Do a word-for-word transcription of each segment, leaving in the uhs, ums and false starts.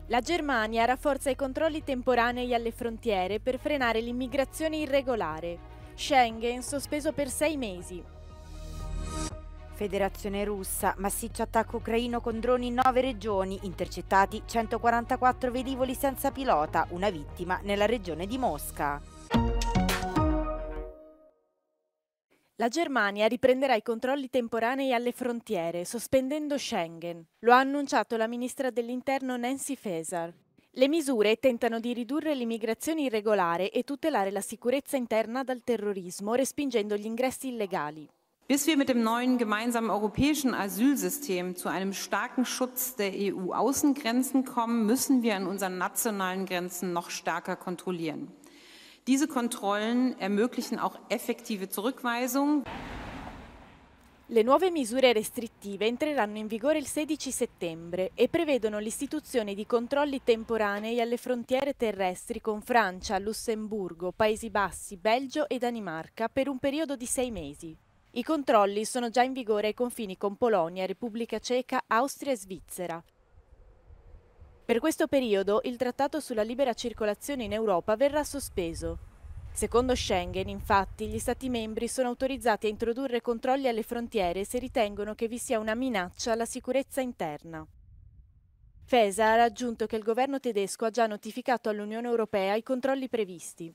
La Germania rafforza i controlli temporanei alle frontiere per frenare l'immigrazione irregolare. Schengen sospeso per sei mesi. Federazione russa, massiccio attacco ucraino con droni in nove regioni, intercettati centoquarantaquattro velivoli senza pilota, una vittima nella regione di Mosca. La Germania riprenderà i controlli temporanei alle frontiere, sospendendo Schengen. Lo ha annunciato la ministra dell'Interno Nancy Faeser. Le misure tentano di ridurre l'immigrazione irregolare e tutelare la sicurezza interna dal terrorismo, respingendo gli ingressi illegali. Bis wir mit dem neuen gemeinsamen europäischen Asylsystem zu einem starken Schutz der E U-Außengrenzen kommen, müssen wir an unseren nationalen Grenzen noch stärker kontrollieren. Diese Kontrollen ermöglichen auch effektive Zurückweisung. Le nuove misure restrittive entreranno in vigore il sedici settembre e prevedono l'istituzione di controlli temporanei alle frontiere terrestri con Francia, Lussemburgo, Paesi Bassi, Belgio e Danimarca per un periodo di sei mesi. I controlli sono già in vigore ai confini con Polonia, Repubblica Ceca, Austria e Svizzera. Per questo periodo il trattato sulla libera circolazione in Europa verrà sospeso. Secondo Schengen, infatti, gli Stati membri sono autorizzati a introdurre controlli alle frontiere se ritengono che vi sia una minaccia alla sicurezza interna. Faeser ha aggiunto che il governo tedesco ha già notificato all'Unione Europea i controlli previsti.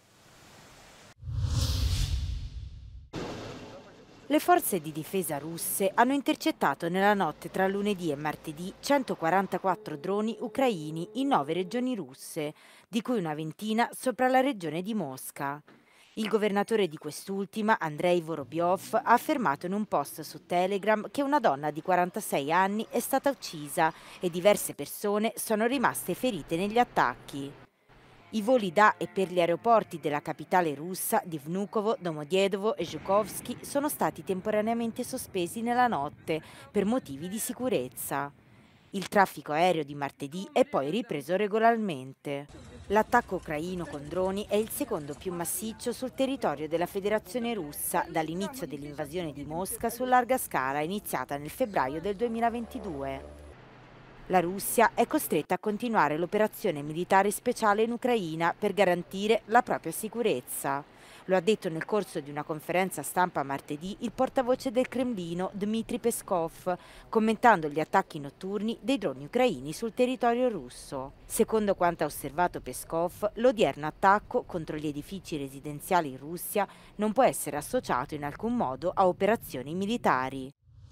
Le forze di difesa russe hanno intercettato nella notte tra lunedì e martedì centoquarantaquattro droni ucraini in nove regioni russe, di cui una ventina sopra la regione di Mosca. Il governatore di quest'ultima, Andrei Vorobyov, ha affermato in un post su Telegram che una donna di quarantasei anni è stata uccisa e diverse persone sono rimaste ferite negli attacchi. I voli da e per gli aeroporti della capitale russa di Vnukovo, Domodėdovo e Žukovskij sono stati temporaneamente sospesi nella notte per motivi di sicurezza. Il traffico aereo di martedì è poi ripreso regolarmente. L'attacco ucraino con droni è il secondo più massiccio sul territorio della Federazione russa dall'inizio dell'invasione di Mosca su larga scala iniziata nel febbraio del duemilaventidue. La Russia è costretta a continuare l'operazione militare speciale in Ucraina per garantire la propria sicurezza. Lo ha detto nel corso di una conferenza stampa martedì il portavoce del Cremlino Dmitry Peskov, commentando gli attacchi notturni dei droni ucraini sul territorio russo. Secondo quanto ha osservato Peskov, l'odierno attacco contro gli edifici residenziali in Russia non può essere associato in alcun modo a operazioni militari.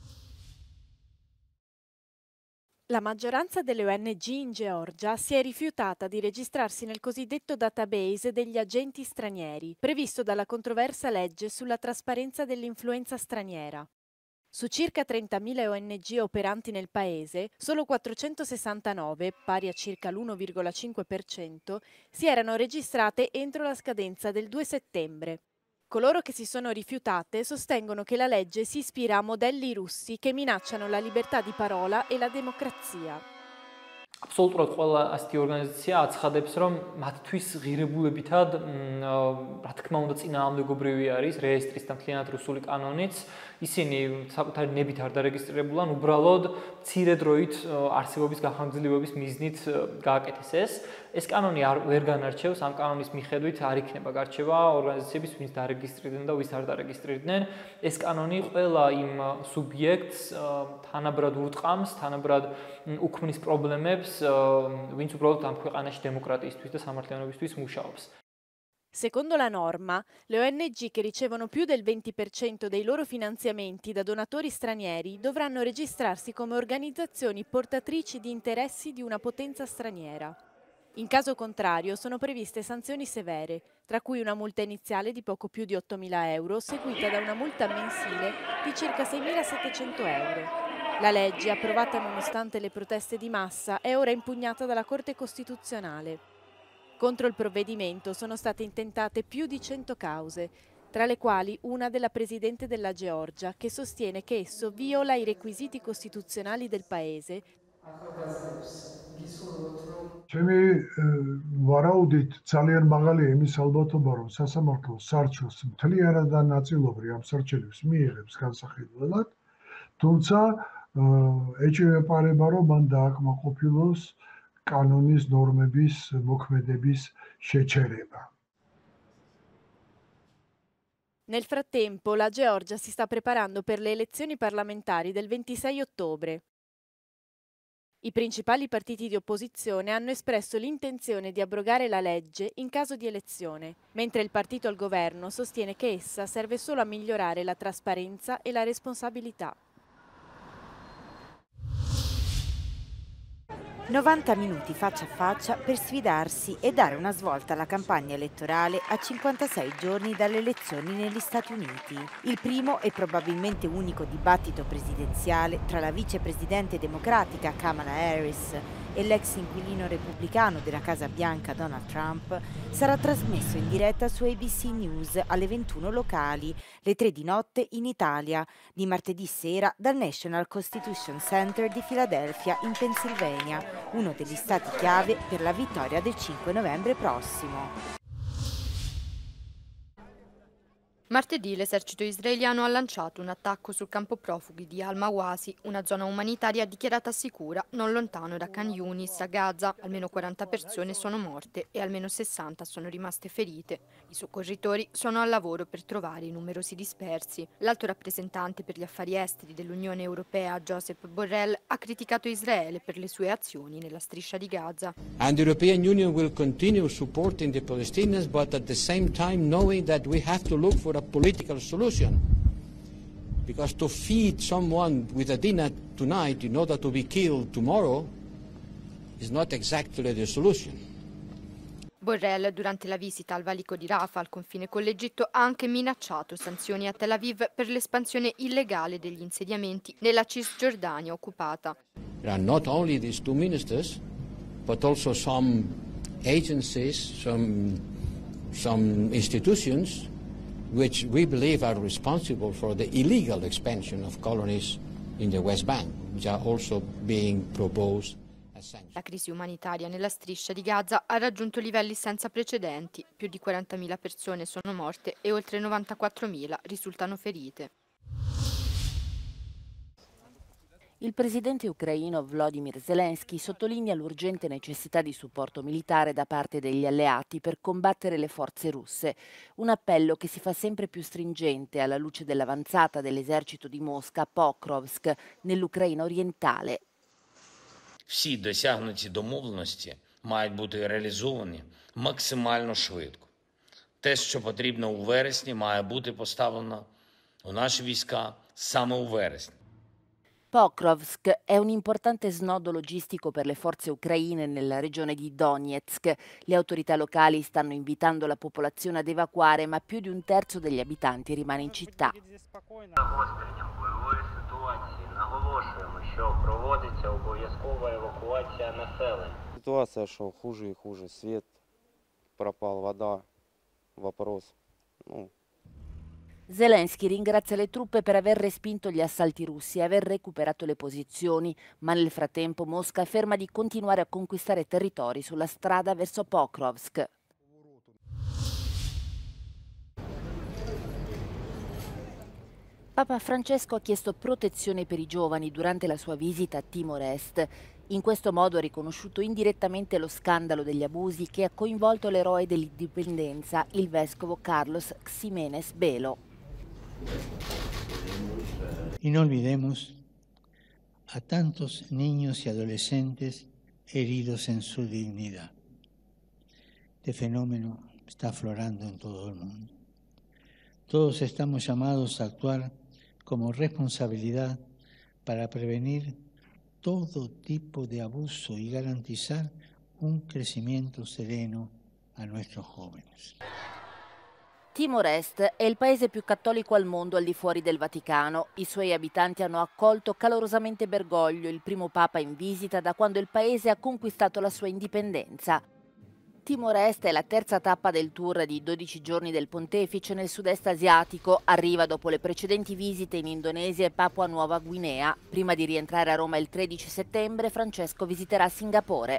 La maggioranza delle O N G in Georgia si è rifiutata di registrarsi nel cosiddetto database degli agenti stranieri, previsto dalla controversa legge sulla trasparenza dell'influenza straniera. Su circa trentamila O N G operanti nel paese, solo quattrocentosessantanove, pari a circa l'uno virgola cinque per cento, si erano registrate entro la scadenza del due settembre. Coloro che si sono rifiutate sostengono che la legge si ispira a modelli russi che minacciano la libertà di parola e la democrazia. Აბსოლუტურად ყველა ასეთი ორგანიზაცია აცხადებს, რომ მათთვის ღირებულებითად, რა თქმა უნდა, წინააღმდეგობრივი არის რეესტრის და მთლიანად რუსული კანონიც. ისინი საკუთარი ნებით არ დარეგისტრირებულან, უბრალოდ მცირე დროით არსებობის გახანგრძლივების მიზნით გააკეთეს ეს. ეს კანონი არ ვერ განარჩევს, ამ კანონის მიხედვით არ იქნება გარჩევა ორგანიზაციების, ვინც დარეგისტრირდნენ და ვის არ დარეგისტრირდნენ. ეს კანონი ყველა იმ სუბიექტს თანაბრად ურტყამს, თანაბრად უქმნის პრობლემებს, ვინც უბრალოდ ამ ქვეყანაში დემოკრატიისთვის და სამართლიანობისთვის მუშაობს. Secondo la norma, le O N G che ricevono più del venti per cento dei loro finanziamenti da donatori stranieri dovranno registrarsi come organizzazioni portatrici di interessi di una potenza straniera. In caso contrario sono previste sanzioni severe, tra cui una multa iniziale di poco più di ottomila euro, seguita da una multa mensile di circa seimilasettecento euro. La legge, approvata nonostante le proteste di massa, è ora impugnata dalla Corte Costituzionale. Contro il provvedimento sono state intentate più di cento cause, tra le quali una della Presidente della Georgia, che sostiene che esso viola i requisiti costituzionali del paese. ჩემი ვარაუდით ძალიან მაღალი იმის ალბათობა, რომ სასამართლო სარჩელს მთლიანად და ნაწილობრივ ამ სარჩელებს მიიღებს განსახილველად, თუმცა ეჭვმეპარება, რომ მან დააკმაყოფილოს კანონის ნორმების მოქმედების შეჩერება. Nel frattempo, la Georgia si sta preparando per le elezioni parlamentari del ventisei ottobre. I principali partiti di opposizione hanno espresso l'intenzione di abrogare la legge in caso di elezione, mentre il partito al governo sostiene che essa serve solo a migliorare la trasparenza e la responsabilità. novanta minuti faccia a faccia per sfidarsi e dare una svolta alla campagna elettorale a cinquantasei giorni dalle elezioni negli Stati Uniti. Il primo e probabilmente unico dibattito presidenziale tra la vicepresidente democratica Kamala Harris e l'ex inquilino repubblicano della Casa Bianca Donald Trump sarà trasmesso in diretta su A B C News alle ventuno locali, le tre di notte in Italia, di martedì sera dal National Constitution Center di Philadelphia in Pennsylvania, uno degli stati chiave per la vittoria del cinque novembre prossimo. Martedì l'esercito israeliano ha lanciato un attacco sul campo profughi di Al-Mawasi, una zona umanitaria dichiarata sicura non lontano da Khan Yunis a Gaza. Almeno quaranta persone sono morte e almeno sessanta sono rimaste ferite. I soccorritori sono al lavoro per trovare i numerosi dispersi. L'alto rappresentante per gli affari esteri dell'Unione Europea, Josep Borrell, ha criticato Israele per le sue azioni nella striscia di Gaza. And the European Union will continue supporting the Palestinians, but at the same time knowing that we have to look for a political solution, because to feed someone with a dinner tonight in order to be killed tomorrow is not exactly the solution. Borrell, durante la visita al valico di Rafah al confine con l'Egitto, ha anche minacciato sanzioni a Tel Aviv per l'espansione illegale degli insediamenti nella Cisgiordania occupata. There are not only these two ministers, but also some agencies, some, some institutions which we believe are responsible for the illegal expansion of colonies in the West Bank, which are also being proposed as sanctions. La crisi umanitaria nella striscia di Gaza ha raggiunto livelli senza precedenti. Più di quarantamila persone sono morte e oltre novantaquattromila risultano ferite. Il presidente ucraino Volodymyr Zelensky sottolinea l'urgente necessità di supporto militare da parte degli alleati per combattere le forze russe, un appello che si fa sempre più stringente alla luce dell'avanzata dell'esercito di Mosca a Pokrovsk, nell'Ucraina orientale. Всі досягнуті домовленості мають бути реалізовані максимально швидко. Те, що потрібно у вересні, має бути поставлено у наші війська саме у вересні. Pokrovsk è un importante snodo logistico per le forze ucraine nella regione di Donetsk. Le autorità locali stanno invitando la popolazione ad evacuare, ma più di un terzo degli abitanti rimane in città. Ситуация, что хуже и хуже. Свет пропал, вода, вопрос. Ну, Zelensky ringrazia le truppe per aver respinto gli assalti russi e aver recuperato le posizioni, ma nel frattempo Mosca afferma di continuare a conquistare territori sulla strada verso Pokrovsk. Papa Francesco ha chiesto protezione per i giovani durante la sua visita a Timor Est. In questo modo ha riconosciuto indirettamente lo scandalo degli abusi che ha coinvolto l'eroe dell'indipendenza, il vescovo Carlos Ximénez Belo. Y no olvidemos a tantos niños y adolescentes heridos en su dignidad. Este fenómeno está aflorando en todo el mundo. Todos estamos llamados a actuar como responsabilidad para prevenir todo tipo de abuso y garantizar un crecimiento sereno a nuestros jóvenes. Timor Est è il paese più cattolico al mondo al di fuori del Vaticano. I suoi abitanti hanno accolto calorosamente Bergoglio, il primo papa in visita da quando il paese ha conquistato la sua indipendenza. Timor Est è la terza tappa del tour di dodici giorni del pontefice nel sud-est asiatico. Arriva dopo le precedenti visite in Indonesia e Papua Nuova Guinea. Prima di rientrare a Roma il tredici settembre, Francesco visiterà Singapore.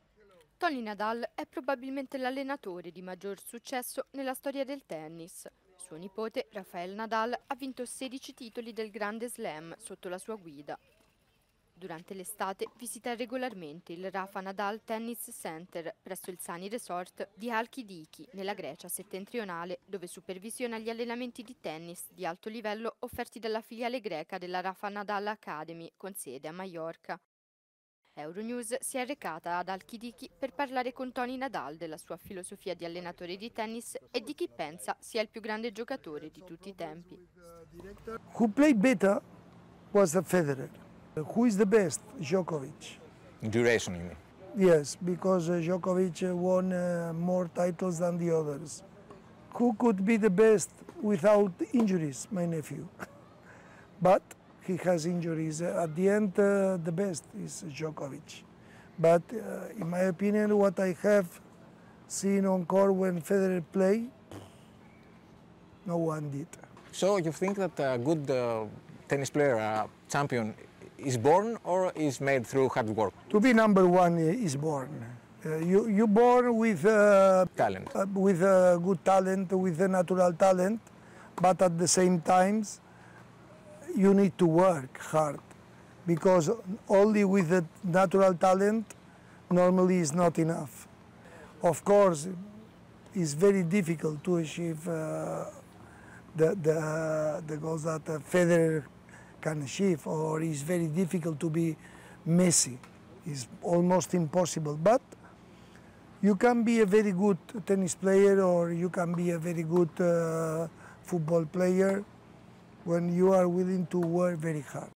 Tony Nadal è probabilmente l'allenatore di maggior successo nella storia del tennis. Suo nipote, Rafael Nadal, ha vinto sedici titoli del Grande Slam sotto la sua guida. Durante l'estate visita regolarmente il Rafa Nadal Tennis Center presso il Sani Resort di Halkidiki, nella Grecia settentrionale, dove supervisiona gli allenamenti di tennis di alto livello offerti dalla filiale greca della Rafa Nadal Academy, con sede a Maiorca. Euronews si è recata ad Halkidiki per parlare con Tony Nadal della sua filosofia di allenatore di tennis e di chi pensa sia il più grande giocatore di tutti i tempi. Who played better was Federer. Who is the best? Djokovic. Duration, you mean? Yes, because uh, Djokovic won uh, more titles than the others. Who could be the best without injuries? My nephew. But he has injuries. At the end, uh, the best is Djokovic. But uh, in my opinion, what I have seen on court when Federer played, no one did. So you think that a good uh, tennis player, a champion, is born or is made through hard work? To be number one is born. Uh, you you born with uh, talent, uh, with uh, good talent, with a natural talent, but at the same time, you need to work hard, because only with the natural talent normally is not enough. Of course, it's very difficult to achieve uh, the the the goals that uh, Federer can achieve, or it's very difficult to be Messi. It's almost impossible, but you can be a very good tennis player, or you can be a very good uh, football player when you are willing to work very hard.